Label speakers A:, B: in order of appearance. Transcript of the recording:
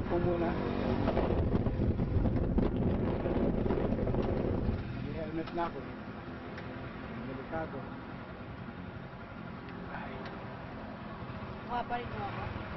A: po muna. May helmet na ako. Delikado.
B: Mukha pa rin mo ako.